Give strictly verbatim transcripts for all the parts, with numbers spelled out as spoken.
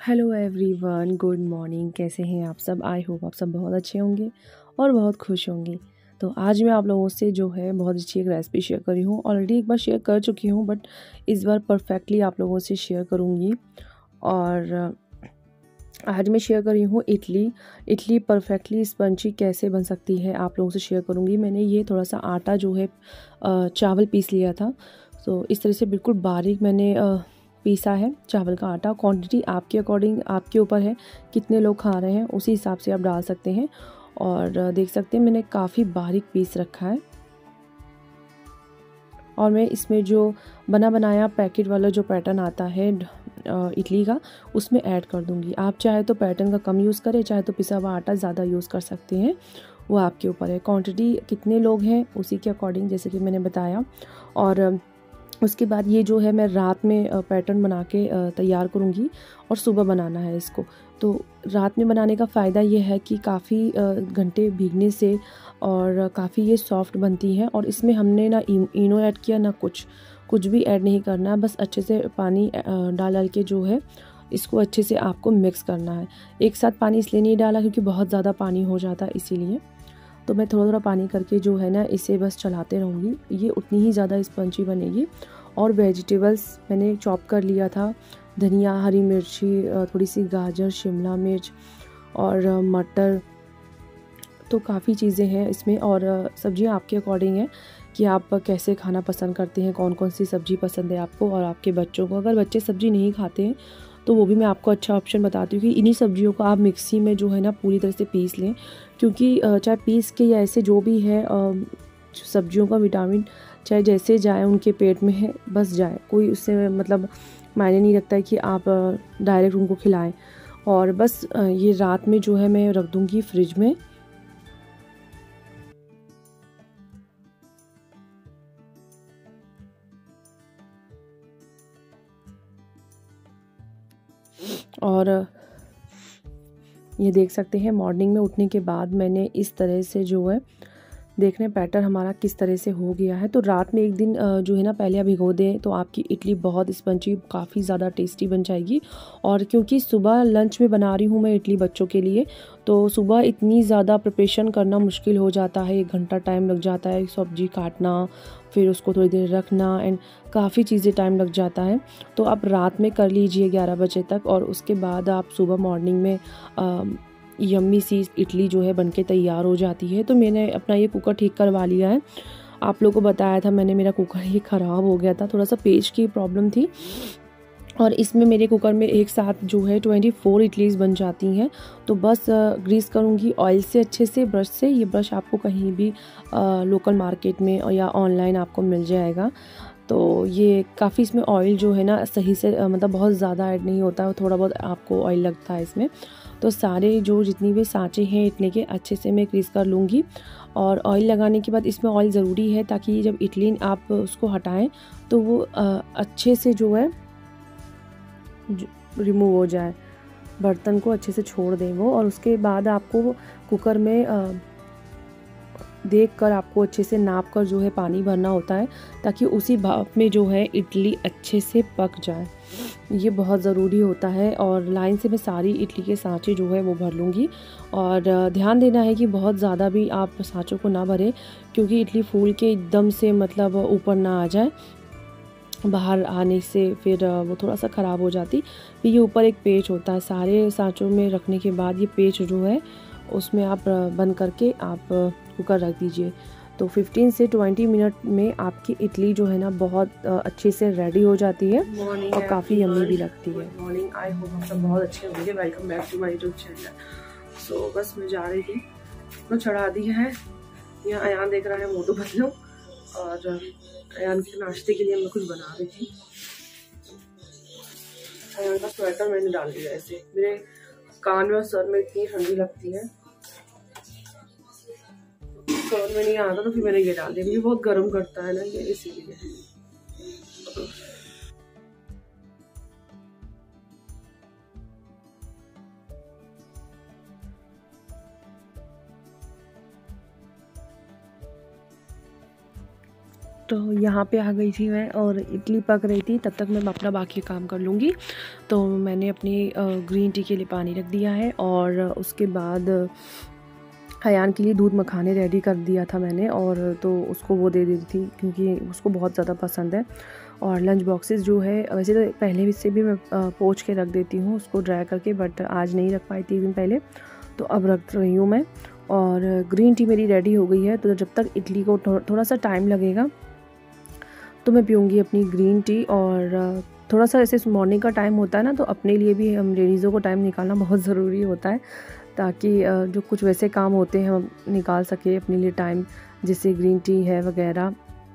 Hello everyone, good morning. कैसे हैं आप सब? आई होप आप सब बहुत अच्छे होंगे और बहुत खुश होंगे। तो आज मैं आप लोगों से जो है बहुत अच्छी एक रेसिपी शेयर करी हूँ। ऑलरेडी एक बार शेयर कर चुकी हूँ, बट इस बार परफेक्टली आप लोगों से शेयर करूँगी। और आज मैं शेयर करी हूँ इडली इडली परफेक्टली स्पंजी कैसे बन सकती है, आप लोगों से शेयर करूँगी। मैंने ये थोड़ा सा आटा जो है चावल पीस लिया था, तो इस तरह से बिल्कुल बारीक मैंने पीसा है चावल का आटा। क्वांटिटी आपके अकॉर्डिंग आपके ऊपर है, कितने लोग खा रहे हैं उसी हिसाब से आप डाल सकते हैं। और देख सकते हैं मैंने काफ़ी बारीक पीस रखा है। और मैं इसमें जो बना बनाया पैकेट वाला जो पैटर्न आता है इडली का, उसमें ऐड कर दूंगी। आप चाहे तो पैटर्न का कम यूज़ करें, चाहे तो पिसा हुआ आटा ज़्यादा यूज़ कर सकते हैं, वो आपके ऊपर है। क्वांटिटी कितने लोग हैं उसी के अकॉर्डिंग जैसे कि मैंने बताया। और उसके बाद ये जो है मैं रात में पैटर्न बना के तैयार करूँगी और सुबह बनाना है इसको। तो रात में बनाने का फ़ायदा ये है कि काफ़ी घंटे भीगने से और काफ़ी ये सॉफ्ट बनती है। और इसमें हमने ना इनो ऐड किया ना कुछ कुछ भी ऐड नहीं करना, बस अच्छे से पानी डाल डाल के जो है इसको अच्छे से आपको मिक्स करना है। एक साथ पानी इसलिए नहीं डाला क्योंकि बहुत ज़्यादा पानी हो जाता है, इसीलिए तो मैं थोड़ा थोड़ा पानी करके जो है ना इसे बस चलाते रहूँगी। ये उतनी ही ज़्यादा स्पंजी बनेगी। और वेजिटेबल्स मैंने चॉप कर लिया था, धनिया, हरी मिर्ची, थोड़ी सी गाजर, शिमला मिर्च और मटर। तो काफ़ी चीज़ें हैं इसमें। और सब्जियां आपके अकॉर्डिंग है कि आप कैसे खाना पसंद करते हैं, कौन कौन सी सब्ज़ी पसंद है आपको और आपके बच्चों को। अगर बच्चे सब्ज़ी नहीं खाते हैं तो वो भी मैं आपको अच्छा ऑप्शन बताती हूँ कि इन्हीं सब्जियों को आप मिक्सी में जो है ना पूरी तरह से पीस लें। क्योंकि चाहे पीस के या ऐसे जो भी है सब्जियों का विटामिन चाहे जैसे जाए उनके पेट में है बस जाए, कोई उससे मतलब मायने नहीं रखता है कि आप डायरेक्ट उनको खिलाएं। और बस ये रात में जो है मैं रख दूँगी फ्रिज में। और ये देख सकते हैं मॉर्निंग में उठने के बाद मैंने इस तरह से जो है देख रहे हैं पैटर्न हमारा किस तरह से हो गया है। तो रात में एक दिन जो है ना पहले आप भिगो दें तो आपकी इडली बहुत स्पंजी, काफ़ी ज़्यादा टेस्टी बन जाएगी। और क्योंकि सुबह लंच में बना रही हूँ मैं इडली बच्चों के लिए, तो सुबह इतनी ज़्यादा प्रिपरेशन करना मुश्किल हो जाता है, एक घंटा टाइम लग जाता है, सब्जी काटना, फिर उसको थोड़ी देर रखना, एंड काफ़ी चीज़ें टाइम लग जाता है। तो आप रात में कर लीजिए ग्यारह बजे तक, और उसके बाद आप सुबह मॉर्निंग में आ, यम्मी सी इडली जो है बनके तैयार हो जाती है। तो मैंने अपना ये कुकर ठीक करवा लिया है। आप लोगों को बताया था मैंने, मेरा कुकर ये ख़राब हो गया था, थोड़ा सा पेच की प्रॉब्लम थी। और इसमें मेरे कुकर में एक साथ जो है ट्वेंटी फोर इडलीज़ बन जाती हैं। तो बस ग्रीस करूँगी ऑयल से अच्छे से, ब्रश से। ये ब्रश आपको कहीं भी आ, लोकल मार्केट में या ऑनलाइन आपको मिल जाएगा। तो ये काफ़ी इसमें ऑयल जो है ना सही से आ, मतलब बहुत ज़्यादा ऐड नहीं होता है, थोड़ा बहुत आपको ऑयल लगता है इसमें। तो सारे जो जितनी भी सांचे हैं इडली के अच्छे से मैं ग्रीस कर लूँगी। और ऑयल लगाने के बाद इसमें ऑयल ज़रूरी है ताकि जब इडली आप उसको हटाएं तो वो अच्छे से जो है रिमूव हो जाए, बर्तन को अच्छे से छोड़ दें वो। और उसके बाद आपको कुकर में देख कर आपको अच्छे से नाप कर जो है पानी भरना होता है, ताकि उसी भाप में जो है इडली अच्छे से पक जाए। ये बहुत ज़रूरी होता है। और लाइन से मैं सारी इडली के सांचे जो है वो भर लूँगी। और ध्यान देना है कि बहुत ज़्यादा भी आप सांचों को ना भरें, क्योंकि इडली फूल के एकदम से मतलब ऊपर ना आ जाए, बाहर आने से फिर वो थोड़ा सा ख़राब हो जाती। फिर ये ऊपर एक पेच होता है, सारे सांचों में रखने के बाद ये पेच जो है उसमें आप बंद करके आप कुकर रख दीजिए। तो फिफ्टीन से ट्वेंटी मिनट में आपकी इडली जो है ना बहुत अच्छे से रेडी हो जाती है और काफ़ी यम्मी भी लगती है। मॉर्निंग, आई होप आप सब बहुत अच्छे होंगे। Welcome back to my YouTube channel. So बस मैं जा रही थी तो चढ़ा दी है। यहाँ अयान देख रहा है मोटू पतलू, और अयान के नाश्ते के लिए मैं कुछ बना रही थी। अयान का स्वेटर मैंने डाल दिया ऐसे, मेरे कान में और सर में इतनी ठंडी लगती है, सर में नहीं आता, तो फिर मैंने ये डाल दिया। मुझे बहुत गर्म करता है ना ये, इसीलिए। ऑलमोस्ट यहाँ पे आ गई थी मैं और इडली पक रही थी, तब तक मैं अपना बाकी काम कर लूँगी। तो मैंने अपनी ग्रीन टी के लिए पानी रख दिया है और उसके बाद अयान के लिए दूध मखाने रेडी कर दिया था मैंने, और तो उसको वो दे दी थी क्योंकि उसको बहुत ज़्यादा पसंद है। और लंच बॉक्सेस जो है वैसे तो पहले से भी मैं पोंछ के रख देती हूँ उसको ड्राई करके, बट आज नहीं रख पाई थी एक दिन पहले, तो अब रख रही हूँ मैं। और ग्रीन टी मेरी रेडी हो गई है, तो जब तक इडली को थो, थोड़ा सा टाइम लगेगा तो मैं पीऊँगी अपनी ग्रीन टी। और थोड़ा सा ऐसे मॉर्निंग का टाइम होता है ना, तो अपने लिए भी हम लेडीज़ों को टाइम निकालना बहुत ज़रूरी होता है, ताकि जो कुछ वैसे काम होते हैं हम निकाल सके अपने लिए टाइम, जैसे ग्रीन टी है वगैरह।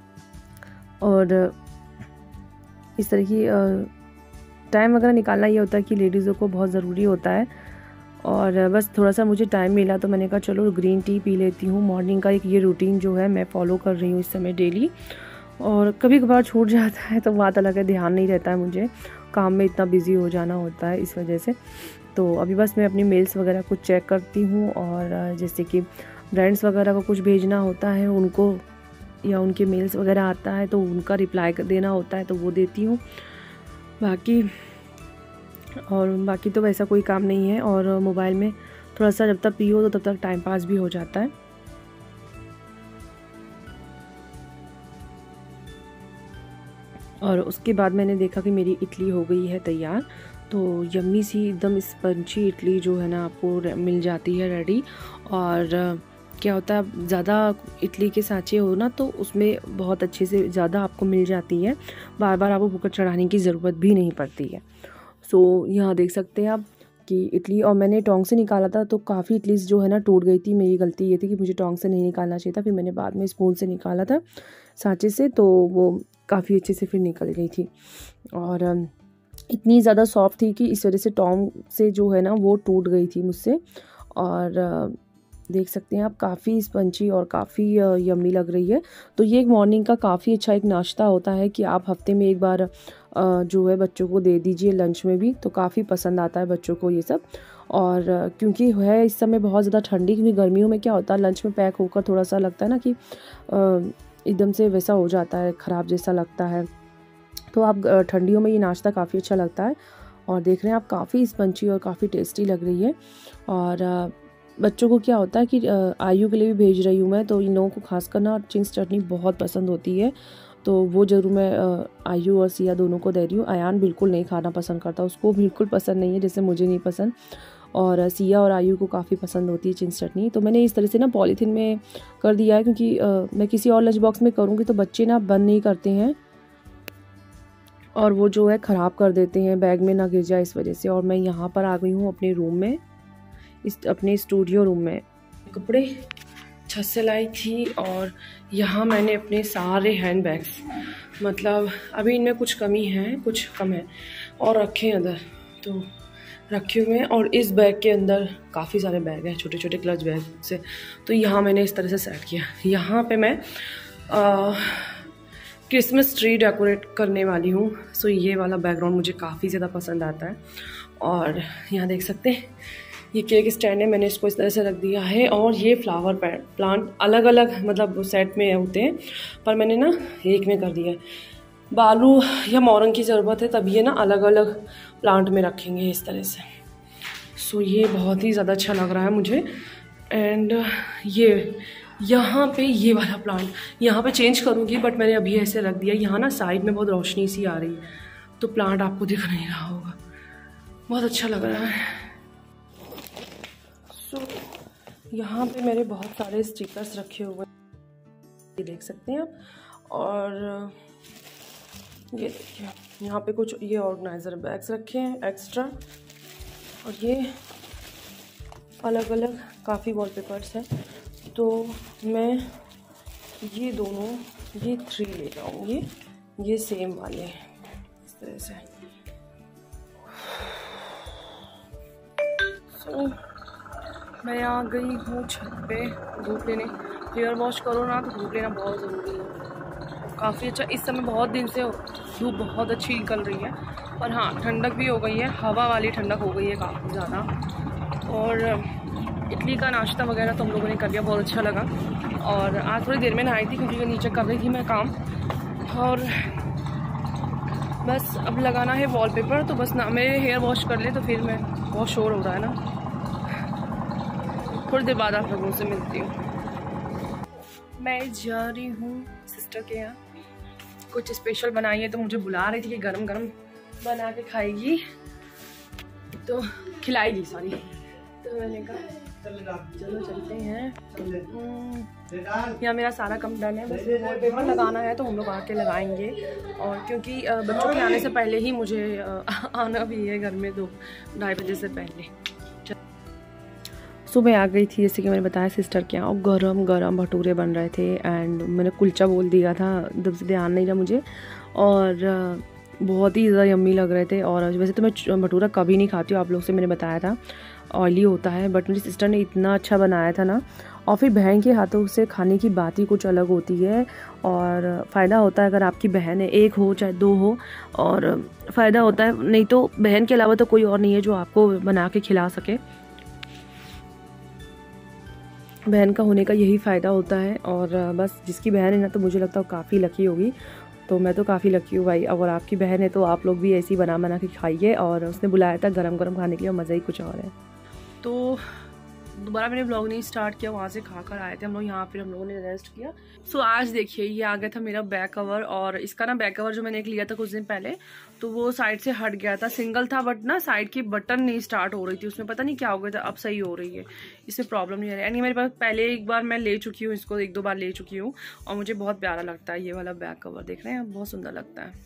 और इस तरह की टाइम वगैरह निकालना ये होता है कि लेडीज़ों को बहुत ज़रूरी होता है। और बस थोड़ा सा मुझे टाइम मिला तो मैंने कहा चलो ग्रीन टी पी लेती हूँ। मॉर्निंग का एक ये रूटीन जो है मैं फ़ॉलो कर रही हूँ इस समय डेली, और कभी कभार छूट जाता है तो बात अलग है, ध्यान नहीं रहता है, मुझे काम में इतना बिज़ी हो जाना होता है इस वजह से। तो अभी बस मैं अपनी मेल्स वगैरह कुछ चेक करती हूँ, और जैसे कि फ्रेंड्स वगैरह को कुछ भेजना होता है उनको, या उनके मेल्स वगैरह आता है तो उनका रिप्लाई देना होता है तो वो देती हूँ। बाकी और बाकी तो वैसा कोई काम नहीं है। और मोबाइल में थोड़ा सा जब तक पियो तो तब तक टाइम पास भी हो जाता है। और उसके बाद मैंने देखा कि मेरी इडली हो गई है तैयार। तो यम्मी सी एकदम स्पंची इडली जो है ना आपको मिल जाती है रेडी। और क्या होता है, ज़्यादा इडली के सांचे हो ना तो उसमें बहुत अच्छे से ज़्यादा आपको मिल जाती है, बार बार आपको कुकर चढ़ाने की ज़रूरत भी नहीं पड़ती है। सो यहाँ देख सकते हैं आप कि इडली, और मैंने टोंग से निकाला था तो काफ़ी इडली जो है ना टूट गई थी। मेरी गलती ये थी कि मुझे टोंग से नहीं निकालना चाहिए था, फिर मैंने बाद में स्पून से निकाला था सांचे से, तो वो काफ़ी अच्छे से फिर निकल गई थी। और इतनी ज़्यादा सॉफ्ट थी कि इस वजह से टोंग से जो है ना वो टूट गई थी मुझसे। और देख सकते हैं आप काफ़ी स्पंची और काफ़ी यम्मी लग रही है। तो ये एक मॉर्निंग का काफ़ी अच्छा एक नाश्ता होता है कि आप हफ्ते में एक बार जो है बच्चों को दे दीजिए लंच में भी, तो काफ़ी पसंद आता है बच्चों को ये सब। और क्योंकि है इस समय बहुत ज़्यादा ठंडी, क्योंकि गर्मियों में क्या होता है लंच में पैक होकर थोड़ा सा लगता है ना कि एकदम से वैसा हो जाता है, ख़राब जैसा लगता है। तो आप ठंडियों में ये नाश्ता काफ़ी अच्छा लगता है। और देख रहे हैं आप काफ़ी स्पंची और काफ़ी टेस्टी लग रही है। और बच्चों को क्या होता है कि आयु के लिए भी भेज रही हूँ मैं, तो इन लोगों को खासकर ना चिंग्स चटनी बहुत पसंद होती है, तो वो ज़रूर मैं आयु और सिया दोनों को दे रही हूँ। अयान बिल्कुल नहीं खाना पसंद करता, उसको बिल्कुल पसंद नहीं है, जैसे मुझे नहीं पसंद। और सिया और आयु को काफ़ी पसंद होती है चिंग्स चटनी। तो मैंने इस तरह से ना पॉलीथीन में कर दिया है, क्योंकि आ, मैं किसी और लंच बॉक्स में करूँगी तो बच्चे ना बंद नहीं करते हैं और वो जो है ख़राब कर देते हैं, बैग में ना गिर जाए इस वजह से। और मैं यहाँ पर आ गई हूँ अपने रूम में, इस अपने स्टूडियो रूम में। कपड़े छत से लाई थी और यहाँ मैंने अपने सारे हैंड बैग्स, मतलब अभी इनमें कुछ कमी है कुछ कम है, और रखे हैं अंदर, तो रखे हुए हैं। और इस बैग के अंदर काफ़ी सारे बैग हैं, छोटे छोटे क्लच बैग से। तो यहाँ मैंने इस तरह से सेट किया। यहाँ पे मैं क्रिसमस ट्री डेकोरेट करने वाली हूँ। सो ये वाला बैकग्राउंड मुझे काफ़ी ज़्यादा पसंद आता है। और यहाँ देख सकते हैं ये केक स्टैंड है, मैंने इसको इस तरह से रख दिया है। और ये फ्लावर प्लांट अलग अलग मतलब सेट में होते हैं, पर मैंने ना एक में कर दिया है। बालू या मोरंग की ज़रूरत है तब ये ना अलग अलग प्लांट में रखेंगे इस तरह से। सो ये बहुत ही ज़्यादा अच्छा लग रहा है मुझे। एंड ये यहाँ पे ये वाला प्लांट यहाँ पे चेंज करूँगी, बट मैंने अभी ऐसे रख दिया। यहाँ ना साइड में बहुत रोशनी सी आ रही है तो प्लांट आपको दिख नहीं रहा होगा, बहुत अच्छा लग रहा है। सो so, यहाँ पे मेरे बहुत सारे स्टिकर्स रखे हुए ये देख सकते हैं आप। और ये देखिए यहाँ पे कुछ ये ऑर्गेनाइज़र बैग्स रखे हैं एक्स्ट्रा, और ये अलग अलग काफ़ी वॉलपेपर्स हैं। तो मैं ये दोनों ये थ्री ले जाऊँगी, ये सेम वाले इस तरह से। सो so, मैं आ गई हूँ छत पे धूप लेने। हेयर वॉश करो ना तो धूप लेना बहुत ज़रूरी है। काफ़ी अच्छा, इस समय बहुत दिन से धूप बहुत अच्छी निकल रही है, और हाँ ठंडक भी हो गई है, हवा वाली ठंडक हो गई है काफ़ी ज़्यादा। और इडली का नाश्ता वगैरह तो हम लोगों ने कर लिया, बहुत अच्छा लगा। और आज थोड़ी देर में नहाई थी क्योंकि नीचे कर रही थी मैं काम। और बस अब लगाना है वॉलपेपर, तो बस ना मेरे हेयर वॉश कर ले तो फिर मैं, बहुत शोर हो रहा है ना, थोड़ी देर बाद आप लोगों से मिलती हूँ। मैं जा रही हूँ सिस्टर के यहाँ, कुछ स्पेशल बनाई है तो मुझे बुला रही थी कि गरम गरम बना के खाएगी, तो खिलाएगी सॉरी। तो मैंने कहा चलो चलते हैं। यहाँ मेरा सारा काम डन है, बस वॉलपेपर लगाना है तो हम लोग आके लगाएंगे। और क्योंकि बच्चों के आने से पहले ही मुझे आना भी है घर में, दो ढाई बजे से पहले। सुबह आ गई थी जैसे कि मैंने बताया सिस्टर के यहाँ, और गरम गरम भटूरे बन रहे थे। एंड मैंने कुलचा बोल दिया था, तब से ध्यान नहीं रहा मुझे, और बहुत ही ज़्यादा यम्मी लग रहे थे। और वैसे तो मैं भटूरा कभी नहीं खाती हूँ, आप लोग से मैंने बताया था ऑयली होता है, बट मेरी सिस्टर ने इतना अच्छा बनाया था ना। और फिर बहन के हाथों से खाने की बात ही कुछ अलग होती है, और फ़ायदा होता है अगर आपकी बहन है, एक हो चाहे दो हो, और फ़ायदा होता है। नहीं तो बहन के अलावा तो कोई और नहीं है जो आपको बना के खिला सके। बहन का होने का यही फ़ायदा होता है। और बस जिसकी बहन है ना, तो मुझे लगता है काफ़ी लकी होगी। तो मैं तो काफ़ी लकी हूँ भाई। अगर आपकी बहन है तो आप लोग भी ऐसी बना बना के खाइए। और उसने बुलाया था गरम गरम खाने के लिए, मज़ा ही कुछ और है। तो दोबारा मैंने ब्लॉग नहीं स्टार्ट किया, वहाँ से खा कर आए थे हम लोग यहाँ, फिर हम लोगों ने रेस्ट किया। सो so, आज देखिए ये आ गया था मेरा बैक कवर। और इसका ना बैक कवर जो मैंने एक लिया था कुछ दिन पहले, तो वो साइड से हट गया था, सिंगल था, बट ना साइड की बटन नहीं स्टार्ट हो रही थी उसमें, पता नहीं क्या हो गया था। अब सही हो रही है, इसमें प्रॉब्लम नहीं आ रही। यानी मेरे पास पहले एक बार मैं ले चुकी हूँ इसको, एक दो बार ले चुकी हूँ, और मुझे बहुत प्यारा लगता है ये वाला बैक कवर। देख रहे हैं, बहुत सुंदर लगता है।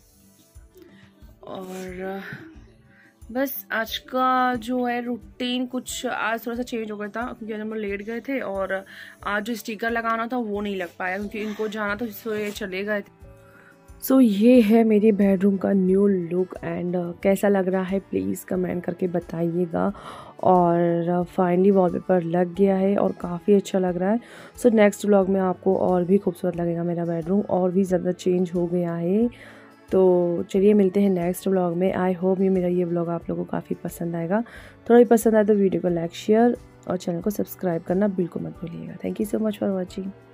और बस आज का जो है रूटीन कुछ आज थोड़ा सा चेंज हो गया था, क्योंकि आज हम लोग लेट गए थे, और आज जो स्टिकर लगाना था वो नहीं लग पाया क्योंकि इनको जाना था, तो ये चले गए थे। सो so, ये है मेरे बेडरूम का न्यू लुक। एंड uh, कैसा लग रहा है प्लीज़ कमेंट करके बताइएगा। और फाइनली uh, वॉलपेपर लग गया है और काफ़ी अच्छा लग रहा है। सो नेक्स्ट व्लॉग में आपको और भी खूबसूरत लगेगा मेरा बेडरूम, और भी ज़्यादा चेंज हो गया है। तो चलिए मिलते हैं नेक्स्ट व्लॉग में। आई होप ये मेरा ये व्लॉग आप लोगों को काफ़ी पसंद आएगा। थोड़ा भी पसंद आए तो वीडियो को लाइक शेयर और चैनल को सब्सक्राइब करना बिल्कुल मत भूलिएगा। Thank you so much for watching.